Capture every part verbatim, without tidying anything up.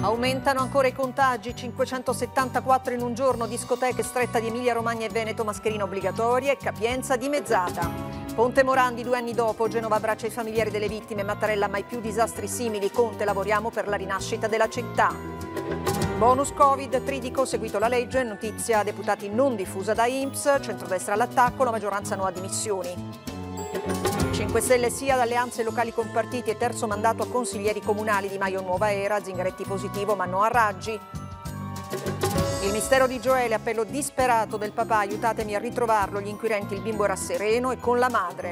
Aumentano ancora i contagi, cinquecentosettantaquattro in un giorno, discoteche, stretta di Emilia Romagna e Veneto, mascherine obbligatorie, capienza dimezzata. Ponte Morandi, due anni dopo, Genova abbraccia i familiari delle vittime, Mattarella mai più disastri simili, Conte lavoriamo per la rinascita della città. Bonus Covid, Tridico, seguito la legge, notizia deputati non diffusa da I N P S, centrodestra all'attacco, la maggioranza no a dimissioni. cinque Stelle sì ad alleanze locali con partiti e terzo mandato a consiglieri comunali, Di Maio nuova era, Zingaretti positivo ma no a Raggi. Il mistero di Gioele, appello disperato del papà, aiutatemi a ritrovarlo, gli inquirenti, il bimbo era sereno e con la madre.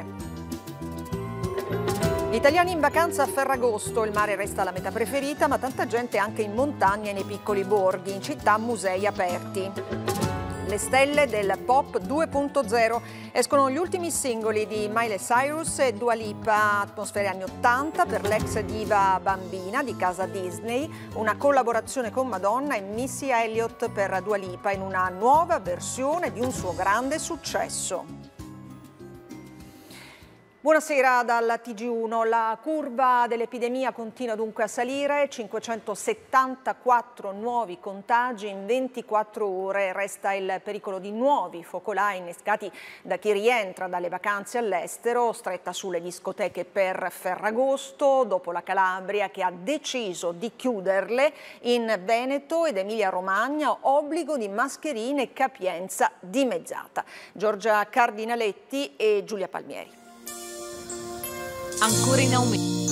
Gli italiani in vacanza a Ferragosto, il mare resta la meta preferita, ma tanta gente anche in montagna e nei piccoli borghi, in città musei aperti. Le stelle del pop due punto zero, escono gli ultimi singoli di Miley Cyrus e Dua Lipa, atmosfere anni ottanta per l'ex diva bambina di casa Disney, una collaborazione con Madonna e Missy Elliott per Dua Lipa in una nuova versione di un suo grande successo. Buonasera dal T G uno. La curva dell'epidemia continua dunque a salire, cinquecentosettantaquattro nuovi contagi in ventiquattro ore, resta il pericolo di nuovi focolai innescati da chi rientra dalle vacanze all'estero, stretta sulle discoteche per Ferragosto, dopo la Calabria che ha deciso di chiuderle, in Veneto ed Emilia Romagna obbligo di mascherine e capienza dimezzata. Giorgia Cardinaletti e Giulia Palmieri. Ancora in aumento.